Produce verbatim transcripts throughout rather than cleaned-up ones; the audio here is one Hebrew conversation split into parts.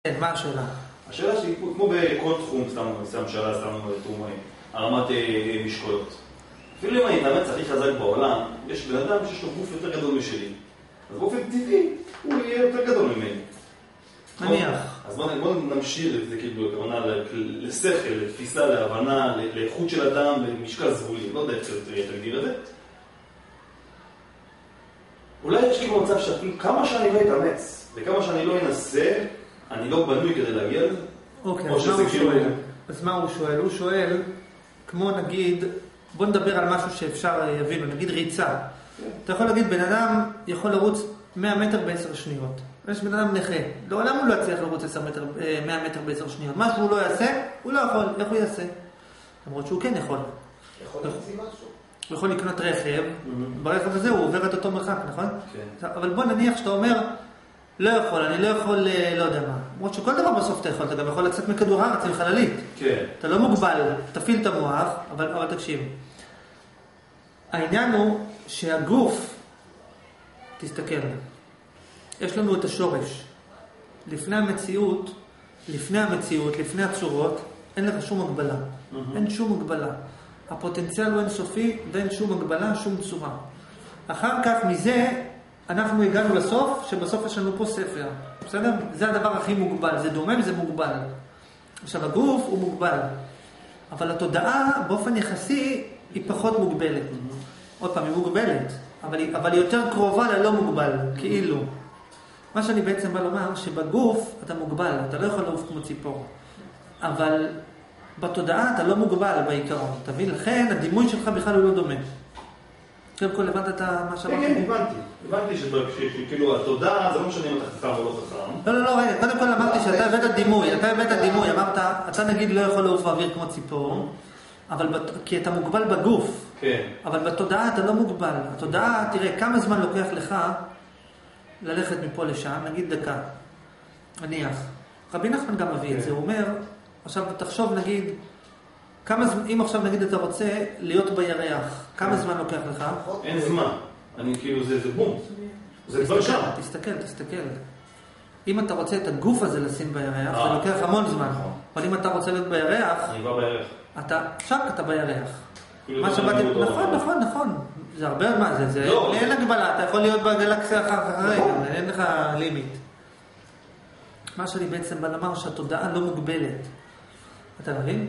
כן, מה השאלה? השאלה שהיא כמו בכל תחום, סתם הממשלה, סתם תחום הרמת משקולות. אפילו אם אני אתאמץ הכי חזק בעולם, יש בן אדם שיש לו גוף יותר גדול משלי. אז באופן טבעי הוא יהיה יותר גדול ממני. נניח. אז בואו נמשיך את זה כאילו, הכוונה לשכל, לתפיסה, להבנה, לאיכות של אדם, למשקל סגולי. לא יודע איך תגדיר את זה. אולי יש כאילו מצב שאפילו כמה שאני לא אתאמץ, וכמה שאני לא אנסה, אני לא בנוי כדי להגיע לזה. אוקיי, אז מה הוא שואל? אז מה הוא שואל? הוא שואל, כמו נגיד, בוא נדבר על משהו שאפשר להבין, נגיד ריצה. אתה יכול להגיד, בן אדם יכול לרוץ מאה מטר בעשר שניות. יש בן אדם נכה. לעולם הוא לא יצליח לרוץ מאה מטר בעשר שניות. מה שהוא לא יעשה, הוא לא יכול. איך הוא יעשה? למרות שהוא כן יכול. יכול להוציא משהו. הוא יכול לקנות רכב, ברכב הזה הוא עובר את אותו מרחק, נכון? אבל בוא נניח שאתה אומר, לא יכול, אני לא יכול, לא יודע מה. למרות שכל דבר בסוף אתה יכול, אתה גם יכול לצאת מכדור הארץ עם חללית. כן. אתה לא מוגבל, תפעיל את המוח, אבל, אבל תקשיב. העניין הוא שהגוף, תסתכל, יש לנו את השורש. לפני המציאות, לפני המציאות, לפני הצורות, אין לך שום הגבלה. Mm-hmm. אין שום הגבלה. הפוטנציאל הוא אינסופי, ואין שום הגבלה, שום צורה. אחר כך מזה, אנחנו הגענו לסוף, שבסוף יש לנו פה ספר. בסדר? זה הדבר הכי מוגבל. זה דומם, זה מוגבל. עכשיו, הגוף הוא מוגבל. אבל התודעה, באופן יחסי, היא פחות מוגבלת. Mm-hmm. עוד פעם, היא מוגבלת. אבל היא, אבל היא יותר קרובה ללא מוגבל, mm-hmm. כאילו. מה שאני בעצם בא לומר, שבגוף אתה מוגבל, אתה לא יכול לעוף כמו ציפור. אבל בתודעה אתה לא מוגבל בעיקרון. תבין, לכן הדימוי שלך בכלל הוא לא דומה. קודם כל, הבנת את מה שאמרתי? כן, כן, הבנתי. הבנתי שכאילו התודעה, זה לא משנה אם אתה חכם או לא חכם. לא, לא, לא, רגע. קודם כל אמרתי שאתה הבאת דימוי. אתה הבאת דימוי. אמרת, אתה נגיד לא יכול לעוף באוויר כמו ציפור, כי אתה מוגבל בגוף. כן. אבל בתודעה אתה לא מוגבל. התודעה, תראה, כמה זמן לוקח לך ללכת מפה לשם, נגיד דקה. נניח. רבי נחמן גם מביא את זה. הוא אומר, עכשיו תחשוב נגיד, כמה זמן, אם עכשיו נגיד אתה רוצה להיות בירח, כמה זמן לוקח לך? אין זמן. אני כאילו, זה זה בום. זה כבר שם. תסתכל, תסתכל. אם אתה רוצה את הגוף הזה לשים בירח, זה לוקח המון זמן. אבל אם אתה רוצה להיות בירח, אני כבר בירח. אתה, עכשיו אתה בירח. מה שבאתי, נכון, נכון, נכון. זה הרבה, מה זה? זה אין הגבלה, אתה יכול להיות בגלקסיה אחרי, אין לך לימיט. מה שאני בעצם בא לומר שהתודעה לא מוגבלת. אתה מבין?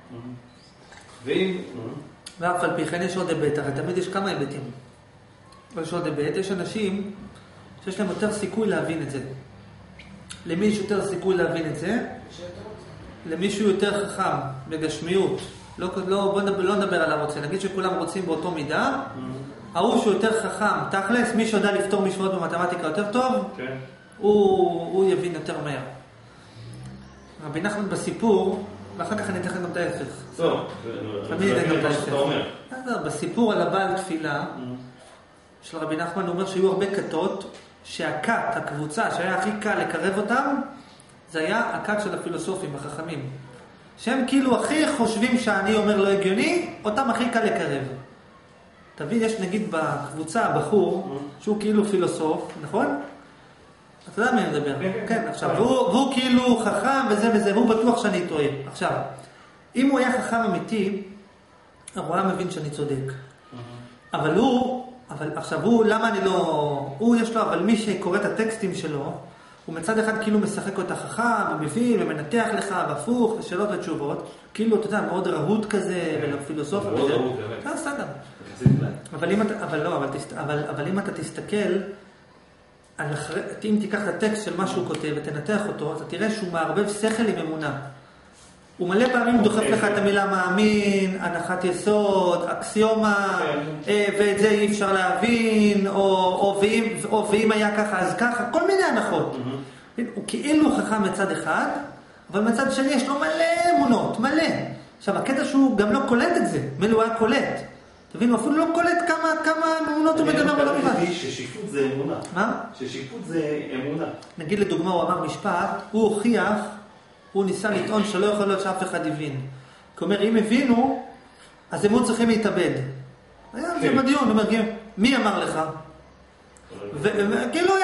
ואם... ואף על פי כן יש עוד היבט, הרי תמיד יש כמה היבטים. יש עוד היבט, יש אנשים שיש להם יותר סיכוי להבין את זה. למי יש יותר סיכוי להבין את זה? למישהו יותר חכם, בגשמיות. לא, לא, בוא נדבר, לא נדבר על הרוצה. נגיד שכולם רוצים באותו מידה. ההוא שהוא יותר חכם, תכלס, מי שיודע לפתור משוואות במתמטיקה יותר טוב, כן. הוא, הוא יבין יותר מהר. רבי נחמן בסיפור, ואחר כך אני אתן לכם גם את ההפך. טוב, תמיד אתן גם את ההפך. בסיפור על הבעל תפילה של רבי נחמן, הוא אומר שהיו הרבה כתות, שהכת, הקבוצה שהיה הכי קל לקרב אותם, זה היה הכת של הפילוסופים, החכמים. שהם כאילו הכי חושבים שאני אומר לא הגיוני, אותם הכי קל לקרב. תבין, יש נגיד בקבוצה בחור, שהוא כאילו פילוסוף, נכון? אתה יודע מה אני מדבר? כן, עכשיו, והוא כאילו חכם וזה וזה, והוא בטוח שאני טועה. עכשיו, אם הוא היה חכם אמיתי, הוא היה מבין שאני צודק. אבל הוא, אבל עכשיו הוא, למה אני לא... הוא יש לו, אבל מי שקורא את הטקסטים שלו, הוא מצד אחד כאילו משחק אותה חכם, ומבין, ומנתח לך, והפוך, ושאלות ותשובות, כאילו, אתה יודע, מאוד רהוט כזה, ולפילוסוף וזה. זה בסדר. אבל אם אתה, אבל לא, אבל, אבל, אבל אם אתה תסתכל, על אחרי, אם תיקח את הטקסט של מה שהוא כותב ותנתח אותו, אתה תראה שהוא מערבב שכל עם אמונה. הוא מלא פעמים דוחף לך את המילה מאמין, הנחת יסוד, אקסיומה, ואת זה אי אפשר להבין, או, או, ואם, או ואם היה ככה אז ככה, כל מיני הנחות. הוא כאילו חכם מצד אחד, אבל מצד שני יש לו מלא אמונות, מלא. עכשיו, הקטע שהוא גם לא קולט את זה, מלא הוא היה קולט. תבין, הוא אפילו לא קולט כמה, כמה אמונות הוא מדבר בלא מבט. אני חושב ששיפוט זה אמונה. מה? ששיפוט זה אמונה. נגיד לדוגמה, הוא אמר משפט, הוא הוכיח, הוא ניסה לטעון שלא יכול להיות שאף אחד הבין. כלומר, אם הבינו, אז הם לא צריכים להתאבד. היה זה בדיון, הוא אומר, מי אמר לך? וכאילו,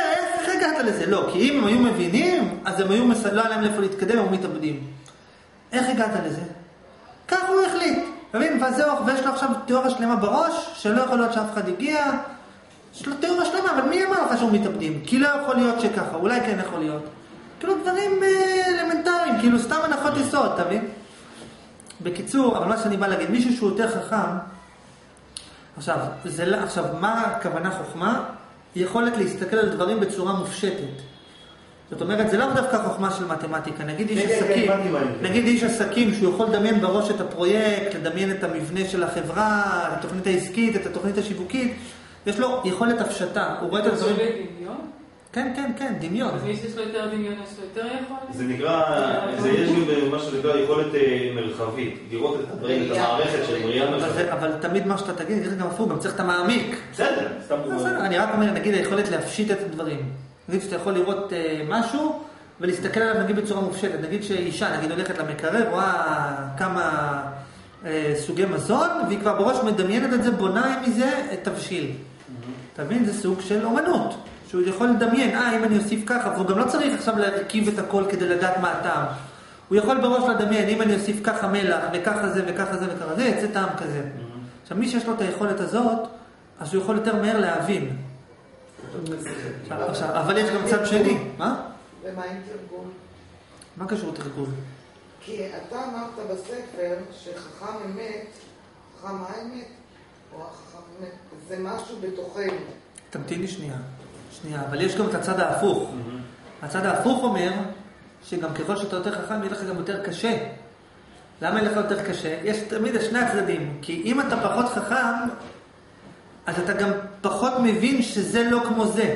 איך הגעת לזה? לא, כי אם הם היו מבינים, אז הם היו מסלול להם לאיפה להתקדם, הם מתאבדים. איך הגעת לזה? ככה הוא החליט. מבין? וזהו, ויש לו עכשיו תיאוריה שלמה בראש, שלא יכול להיות שאף אחד הגיע. יש לו תיאוריה שלמה, אבל מי אמר לך שהוא מתאבדים? כי לא יכול להיות שככה, אולי כן יכול להיות. כאילו דברים אלמנטריים, כאילו סתם הנחות יסוד, תבין? בקיצור, אבל מה שאני בא להגיד, מישהו שהוא יותר חכם, עכשיו, זה, עכשיו, מה הכוונה חוכמה? יכולת להסתכל על דברים בצורה מופשטת. זאת אומרת, זה לא דווקא חוכמה של מתמטיקה. נגיד איש עסקים, נגיד איש עסקים שהוא יכול לדמיין בראש את הפרויקט, לדמיין את המבנה של החברה, את התוכנית העסקית, את התוכנית השיווקית, יש לו יכולת הפשטה. הוא רואה את הדברים... זה דמיון? כן, כן, כן, דמיון. אז מי שיש לו יותר דמיון, יש לו יותר יכולת? זה נקרא, זה יש גם במה שנקרא יכולת מרחבית, לראות את הדברים, את המערכת של מריאה מרחבית. אבל תמיד מה שאתה תגיד, גם הפוך, גם צריך את המעמיק. בסדר, סתם בסדר, אני רק אומר, נגיד היכולת להפשיט את הדברים. נגיד שאתה יכול לראות משהו ולהסתכל עליו נגיד בצורה מופשטת. נגיד שאישה, נגיד הולכת למקרר, רואה כמה סוגי מזון, והיא כבר בראש מדמיינת את זה, בונה מזה את תבשיל. תבין, זה סוג של אומנות. שהוא יכול לדמיין, אה, אם אני אוסיף ככה, והוא גם לא צריך עכשיו להרכיב את הכל כדי לדעת מה הטעם. הוא יכול בראש לדמיין, אם אני אוסיף ככה מלח, וככה זה, וככה זה, וככה זה, יצא טעם כזה. עכשיו, מי שיש לו את היכולת הזאת, אז הוא יכול יותר מהר להבין. עכשיו, אבל יש גם צד שני. מה? ומה עם תרגול? מה קשור תרגול? כי אתה אמרת בספר שחכם אמת, חכם האמת, או החכם אמת, זה משהו בתוכנו. תמתיני שנייה. שנייה, אבל יש גם את הצד ההפוך. הצד ההפוך אומר שגם ככל שאתה יותר חכם, יהיה לך גם יותר קשה. למה יהיה לך יותר קשה? יש תמיד שני הצדדים. כי אם אתה פחות חכם, אז אתה גם פחות מבין שזה לא כמו זה.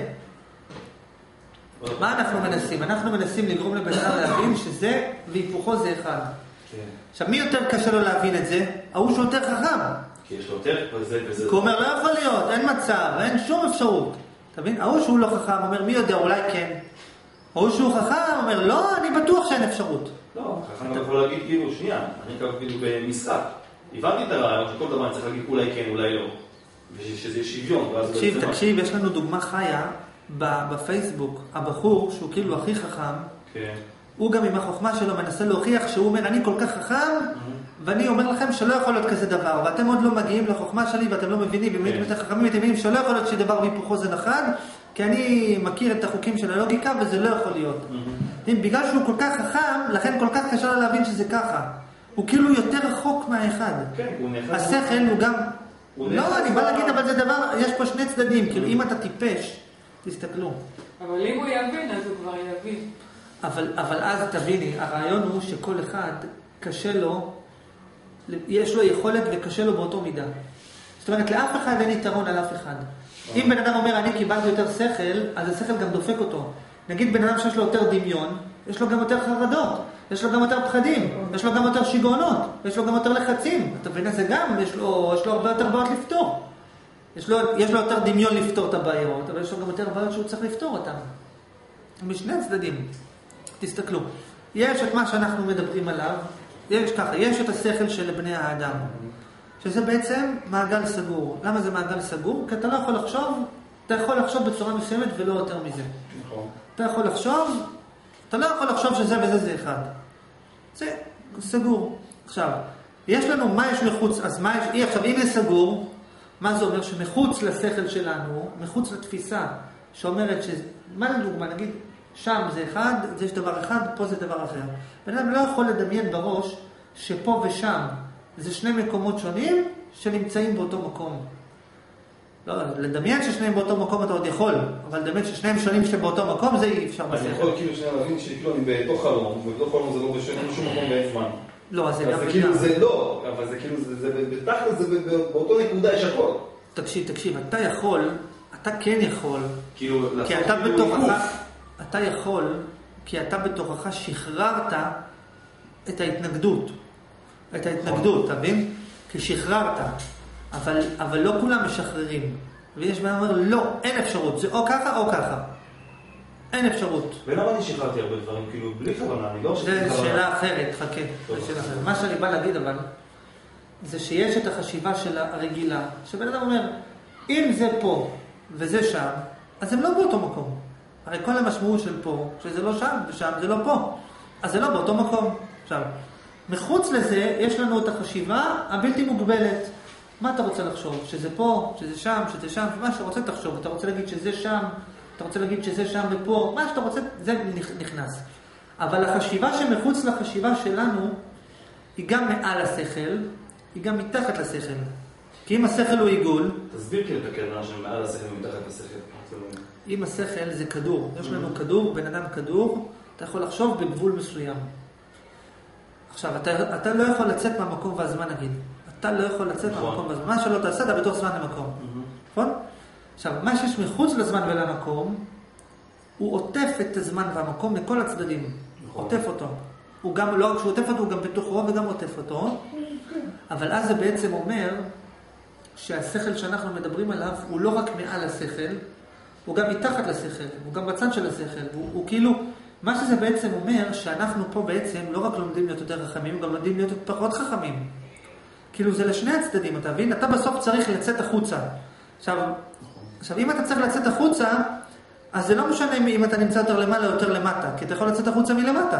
מה אנחנו מנסים? אנחנו מנסים לגרום לבן אדם להבין שזה והיפוכו זה אחד. עכשיו, מי יותר קשה לו להבין את זה? ההוא שהוא יותר חכם. כי יש לו יותר וזה וזה. כי הוא אומר, לא יכול להיות, אין מצב, אין שום אפשרות. אתה מבין? ההוא שהוא לא חכם אומר, מי יודע, אולי כן. ההוא שהוא חכם אומר, לא, אני בטוח שאין אפשרות. לא, חכם אתה יכול להגיד כאילו, שנייה, אני כבר כאילו במשחק. הבנתי את הרעיון שכל דבר אני צריך להגיד אולי כן, אולי לא. ושזה שוויון. תקשיב, תקשיב, יש לנו דוגמה חיה בפייסבוק. הבחור שהוא כאילו הכי חכם, הוא גם עם החוכמה שלו מנסה להוכיח שהוא אומר, אני כל כך חכם, ואני אומר לכם שלא יכול להיות כזה דבר, ואתם עוד לא מגיעים לחוכמה שלי, ואתם לא מבינים, אם הייתם יותר חכמים, אתם מבינים שלא יכול להיות שדבר והיפוכו זה נכון, כי אני מכיר את החוקים של הלוגיקה, וזה לא יכול להיות. בגלל שהוא כל כך חכם, לכן כל כך קשה לו להבין שזה ככה. הוא כאילו יותר רחוק מהאחד. השכל הוא גם... לא, אני בא להגיד, אבל זה דבר, יש פה שני צדדים, כאילו אם אתה טיפש, תסתכלו. אבל אם הוא יבין, אז הוא כבר יבין. אבל, אבל אז תביני, הרעיון הוא שכל אחד קשה לו, יש לו יכולת וקשה לו באותו מידה. זאת אומרת, לאף אחד אין יתרון על אף אחד. אם בן אדם אומר, אני קיבלתי יותר שכל, אז השכל גם דופק אותו. נגיד בן אדם שיש לו יותר דמיון, יש לו גם יותר חרדות, יש לו גם יותר פחדים, יש לו גם יותר שיגעונות, יש לו גם יותר לחצים. אתה מבין, זה גם, יש לו, יש לו הרבה יותר בעיות לפתור. יש לו, יש לו יותר דמיון לפתור את הבעיות, אבל יש לו גם יותר בעיות שהוא צריך לפתור אותן. משני הצדדים. תסתכלו. יש את מה שאנחנו מדברים עליו, יש ככה, יש את השכל של בני האדם, שזה בעצם מעגל סגור. למה זה מעגל סגור? כי אתה לא יכול לחשוב, אתה יכול לחשוב בצורה מסוימת ולא יותר מזה. נכון. אתה יכול לחשוב, אתה לא יכול לחשוב שזה וזה זה אחד. זה סגור. עכשיו, יש לנו מה יש מחוץ, אז מה יש, עכשיו אם זה סגור, מה זה אומר? שמחוץ לשכל שלנו, מחוץ לתפיסה, שאומרת ש... מה לדוגמה, נגיד, שם זה אחד, זה יש דבר אחד, פה זה דבר אחר. בן אדם לא יכול לדמיין בראש שפה ושם זה שני מקומות שונים שנמצאים באותו מקום. לא, לדמיין ששניהם באותו מקום אתה עוד יכול, אבל לדמיין ששניהם שונים שבאותו מקום זה אי אפשר. אני יכול כאילו שנייה להבין שכאילו אני בתוך חלום, ובתוך חלום זה לא בשום מקום ואין זמן. לא, אז זה גם... אז כאילו זה לא, אבל זה כאילו, בתכל'ס זה באותו נקודה יש הכל. תקשיב, תקשיב, אתה יכול, אתה כן יכול, כי אתה בתוכך, אתה יכול, כי אתה בתוכך שחררת את ההתנגדות. את ההתנגדות, תבין? כי שחררת. אבל, אבל לא כולם משחררים. ויש בן אומר, לא, אין אפשרות. זה או ככה או ככה. אין אפשרות. ולמה אני שחררתי הרבה דברים? כאילו, בלי כוונה, אני לא שחררתי. זה שאלה אחרת, חכה. זה שאלה אחרת. מה שאני בא להגיד אבל, זה שיש את החשיבה של הרגילה, שבן אדם אומר, אם זה פה וזה שם, אז הם לא באותו מקום. הרי כל המשמעות של פה, שזה לא שם ושם זה לא פה. אז זה לא באותו מקום. עכשיו, מחוץ לזה יש לנו את החשיבה הבלתי מוגבלת. מה אתה רוצה לחשוב? שזה פה, שזה שם, שזה שם, מה שאתה רוצה תחשוב. אתה רוצה להגיד שזה שם, אתה רוצה להגיד שזה שם ופה, מה שאתה רוצה, זה נכנס. אבל החשיבה שמחוץ לחשיבה שלנו, היא גם מעל השכל, היא גם מתחת לשכל. כי אם השכל הוא עיגול... תסביר כאילו את הקרנה שמעל השכל ומתחת לשכל. אם השכל זה כדור. יש לנו כדור, בן אדם כדור, אתה יכול לחשוב בגבול מסוים. עכשיו, אתה, אתה לא יכול לצאת מהמקום והזמן, נגיד. אתה לא יכול לצאת נכון. מהמקום והזמן. מה שלא תעשה, אתה בתוך זמן למקום. נכון? עכשיו, מה שיש מחוץ לזמן ולמקום, הוא עוטף את הזמן והמקום לכל הצדדים. נכון. עוטף אותו. הוא גם, לא רק שהוא עוטף אותו, הוא גם בתוכו וגם עוטף אותו. אבל אז זה בעצם אומר שהשכל שאנחנו מדברים עליו הוא לא רק מעל השכל, הוא גם מתחת לשכל, הוא גם בצד של השכל. הוא, הוא כאילו, מה שזה בעצם אומר, שאנחנו פה בעצם לא רק לומדים להיות יותר חכמים, גם לומדים להיות פחות חכמים. כאילו זה לשני הצדדים, אתה מבין? אתה בסוף צריך לצאת החוצה. עכשיו, עכשיו אם אתה צריך לצאת החוצה, אז זה לא משנה אם אתה נמצא יותר למעלה או יותר למטה, כי אתה יכול לצאת החוצה מלמטה.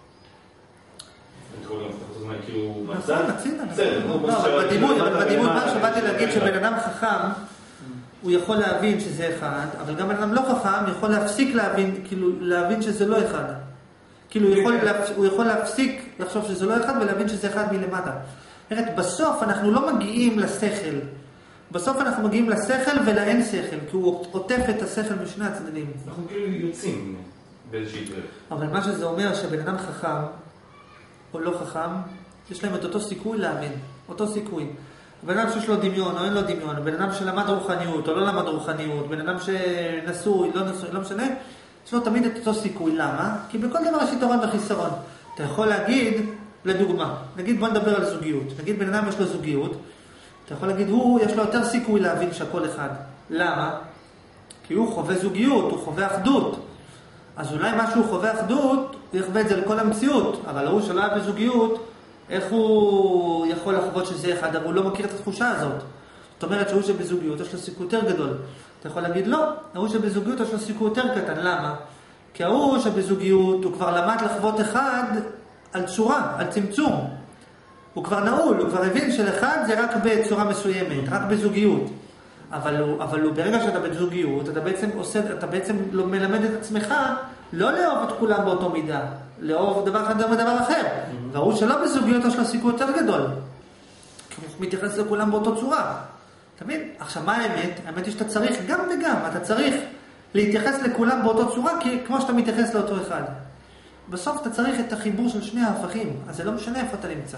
נכון, הצידה. אבל בדימוי, אבל בדימוי, מה שבאתי להגיד שבן אדם חכם, הוא יכול להבין שזה אחד, אבל גם בן אדם לא חכם יכול להפסיק להבין, כאילו להבין שזה לא אחד. כאילו הוא יכול, הוא יכול להפסיק לחשוב שזה לא אחד ולהבין שזה אחד מלמטה. אומרת, בסוף אנחנו לא מגיעים לשכל. בסוף אנחנו מגיעים לשכל ולאין שכל, כי הוא עוטף את השכל משני הצדדים. אנחנו כאילו יוצאים באיזושהי דרך. אבל מה שזה אומר שבן אדם חכם או לא חכם, יש להם את אותו סיכוי להאמין, אותו סיכוי. בן אדם שיש לו דמיון או אין לו דמיון, בן אדם שלמד רוחניות או לא למד רוחניות, בן אדם שנשוי, לא נשוי, לא משנה, יש לו תמיד את אותו סיכוי. למה? כי בכל דבר יש יתרון וחיסרון. אתה יכול להגיד, לדוגמה, נגיד בוא נדבר על זוגיות. נגיד בן אדם יש לו זוגיות, אתה יכול להגיד, הוא יש לו יותר סיכוי להבין שהכל אחד. למה? כי הוא חווה זוגיות, הוא חווה אחדות. אז אולי מה שהוא חווה אחדות, הוא יחווה את זה לכל המציאות, אבל הוא שלא היה בזוגיות, איך הוא יכול לחוות שזה אחד, אבל הוא לא מכיר את התחושה הזאת. זאת אומרת שהוא שבזוגיות יש לו סיכוי יותר גדול. אתה יכול להגיד לא, הוא שבזוגיות יש לו סיכוי יותר קטן. למה? כי הוא שבזוגיות הוא כבר למד לחוות אחד על צורה, על צמצום. הוא כבר נעול, הוא כבר הבין של אחד זה רק בצורה מסוימת, רק בזוגיות. אבל הוא, אבל הוא, ברגע שאתה בזוגיות, אתה בעצם עושה, אתה בעצם מלמד את עצמך לא לאהוב את כולם באותו מידה, לאהוב דבר אחד ודבר אחר. והוא שלא בזוגיות יש לו סיכוי יותר גדול. כי הוא מתייחס לכולם באותו צורה. אתה מבין? עכשיו, מה האמת? האמת היא שאתה צריך גם וגם. אתה צריך להתייחס לכולם באותו צורה, כי כמו שאתה מתייחס לאותו אחד. בסוף אתה צריך את החיבור של שני ההפכים. אז זה לא משנה איפה אתה נמצא.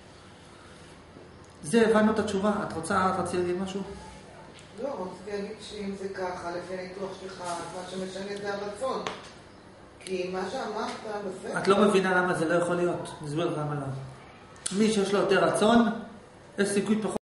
זה, הבנו את התשובה. את רוצה, את רצי להגיד משהו? לא, רציתי להגיד שאם זה ככה, לפי הניתוח שלך, מה שמשנה זה הרצון. כי מה שאמרת בסדר... את לא מבינה למה זה לא יכול להיות. נסביר לך למה לא. מי שיש לו יותר רצון, יש סיכוי פחות.